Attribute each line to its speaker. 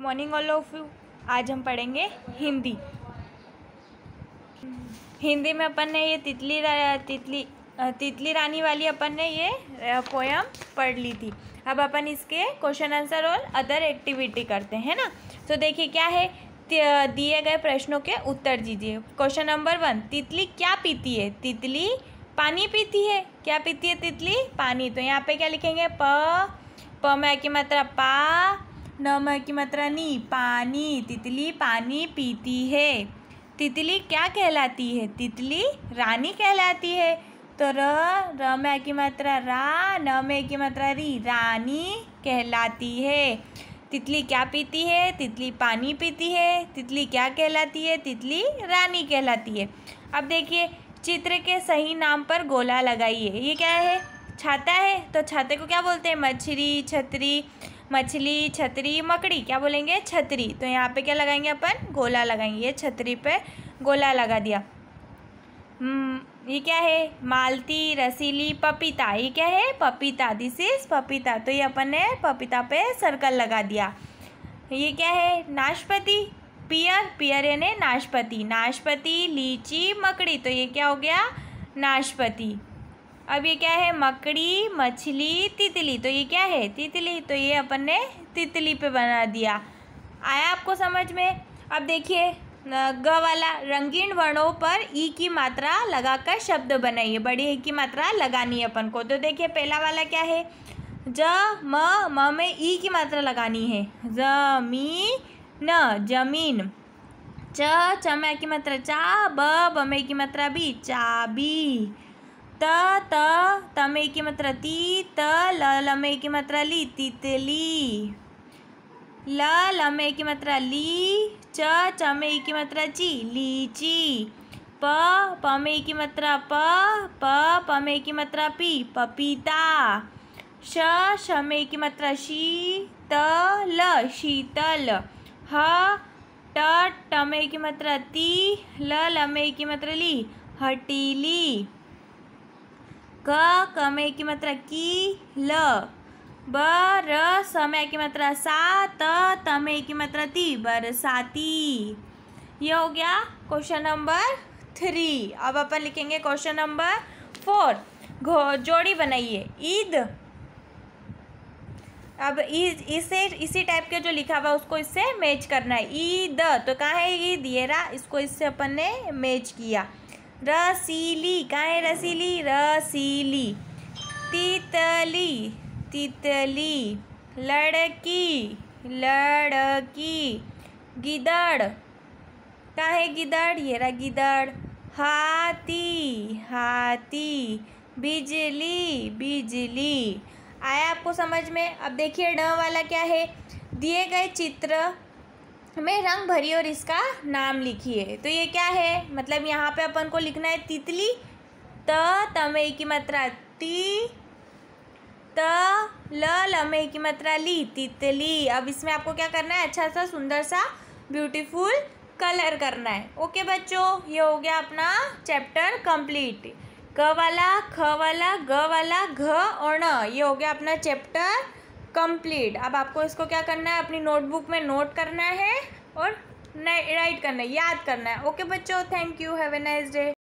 Speaker 1: Morning all of you. आज हम पढ़ेंगे हिंदी। हिंदी में अपन ने ये तितली रानी वाली अपन ने ये पोयम पढ़ ली थी। अब अपन इसके क्वेश्चन आंसर और अदर एक्टिविटी करते हैं ना। तो देखिए क्या है, दिए गए प्रश्नों के उत्तर दीजिए। क्वेश्चन नंबर 1, तितली क्या पीती है? तितली पानी पीती है। क्या पीती है तितली? पानी। तो यहाँ पे क्या लिखेंगे? प में की मात्रा पा, न में की मात्रा नी, पानी। तितली पानी पीती है। तितली क्या कहलाती है? तितली रानी कहलाती है। तो र में की मात्रा रा, न में की मात्रा री, रानी कहलाती है। तितली क्या पीती है? तितली पानी पीती है। तितली क्या कहलाती है? तितली रानी कहलाती है। अब देखिए, चित्र के सही नाम पर गोला लगाइए। ये क्या है? छाता है। तो छाते को क्या बोलते हैं? मछली, छतरी, मछली, छतरी, मकड़ी। क्या बोलेंगे? छतरी। तो यहाँ पे क्या लगाएंगे अपन? गोला लगाएंगे। ये छतरी पे गोला लगा दिया। ये क्या है? मालती, रसीली, पपीता। ये क्या है? पपीता। दिस इज पपीता। तो ये अपन ने पपीता पे सर्कल लगा दिया। ये क्या है? नाशपाती, पियर यानी नाशपाती। नाशपाती, लीची, मकड़ी। तो ये क्या हो गया? नाशपाती। अब ये क्या है? मकड़ी, मछली, तितली। तो ये क्या है? तितली। तो ये अपन ने तितली पे बना दिया। आया आपको समझ में? अब देखिए, ग वाला, रंगीन वर्णों पर ई की मात्रा लगाकर शब्द बनाइए। बड़ी ई की मात्रा लगानी है अपन को। तो देखिए, पहला वाला क्या है? ज म में ई की मात्रा लगानी है। जमीन, जमीन। च में की मात्रा चा, ब में की मात्रा बी, चाबी। त में की मात्रा ती, त ल में की मात्रा ली, तितली। ल में की मात्रा ली, च में की मात्रा ची, लीची। प में की मात्रा प में की मात्रा पी, पपीता। श में की मात्रा शी, त शीतल। ट में की मात्रा ती, ल में की मात्रा ली, हटीली। क में की मात्रा की, ल। ब र में की मात्रा सा, त में की मात्रा ती, बरसाती। ये हो गया क्वेश्चन नंबर 3। अब अपन लिखेंगे क्वेश्चन नंबर 4। जोड़ी बनाइए। ईद। अब इसी टाइप के जो लिखा हुआ उसको इससे मैच करना है। ईद। तो कहाँ है ईद? ये रहा। इसको इससे अपन ने मैच किया। रसीली। कहाँ है रसीली? रसीली। तितली, तितली। लड़की, लड़की। गिदड़। कहाँ है गिदड़? ये रहा गिदड़। हाथी, हाथी। बिजली, बिजली। आया आपको समझ में? अब देखिए, ड वाला क्या है? दिए गए चित्र में रंग भरिए और इसका नाम लिखिए। तो ये क्या है? मतलब यहाँ पे अपन को लिखना है तितली, त में की मात्रा ती, त ल में की मात्रा ली, तितली। अब इसमें आपको क्या करना है? अच्छा सा सुंदर सा ब्यूटीफुल कलर करना है। ओके बच्चों, ये हो गया अपना चैप्टर कंप्लीट। क वाला, ख वाला, ग वाला, घ और ण, ये हो गया अपना चैप्टर कंप्लीट। अब आपको इसको क्या करना है? अपनी नोटबुक में नोट करना है और राइट करना है, याद करना है। ओके बच्चों, thank you, have a nice day.